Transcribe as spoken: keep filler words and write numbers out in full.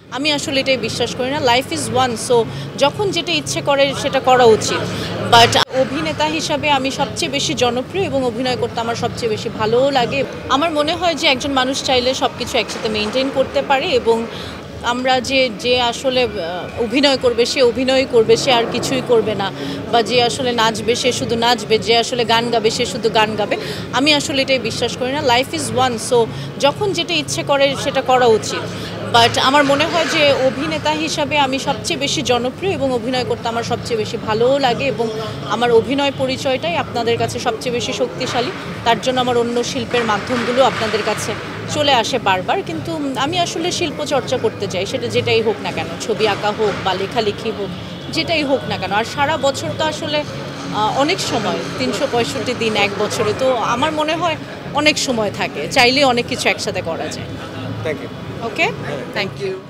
আমি আসলে এটাই বিশ্বাস করি না, লাইফ ইজ ওয়ান। সো যখন যেটা ইচ্ছে করে সেটা করা উচিত। বাট অভিনেতা হিসাবে আমি সবচেয়ে বেশি জনপ্রিয় এবং অভিনয় করতে আমার সবচেয়ে বেশি ভালোও লাগে। আমার মনে হয় যে একজন মানুষ চাইলে সব কিছু একসাথে মেনটেন করতে পারে এবং আমরা যে যে আসলে অভিনয় করবে সে অভিনয় করবে, সে আর কিছুই করবে না, বা যে আসলে নাচবে সে শুধু নাচবে, যে আসলে গান গাবে সে শুধু গান গাবে। আমি আসলে এটাই বিশ্বাস করি না, লাইফ ইজ ওয়ান। সো যখন যেটা ইচ্ছে করে সেটা করা উচিত। বাট আমার মনে হয় যে অভিনেতা হিসাবে আমি সবচেয়ে বেশি জনপ্রিয় এবং অভিনয় করতে আমার সবচেয়ে বেশি ভালোও লাগে এবং আমার অভিনয় পরিচয়টাই আপনাদের কাছে সবচেয়ে বেশি শক্তিশালী। তার জন্য আমার অন্য শিল্পের মাধ্যমগুলো আপনাদের কাছে চলে আসে বারবার। কিন্তু আমি আসলে শিল্প চর্চা করতে চাই, সেটা যেটাই হোক না কেন, ছবি আঁকা হোক বা লেখালেখি হোক, যেটাই হোক না কেন। আর সারা বছর তো আসলে অনেক সময়, তিনশো পঁয়ষট্টি দিন এক বছরে, তো আমার মনে হয় অনেক সময় থাকে, চাইলে অনেক কিছু একসাথে করা যায়। Thank you. Okay, thank you.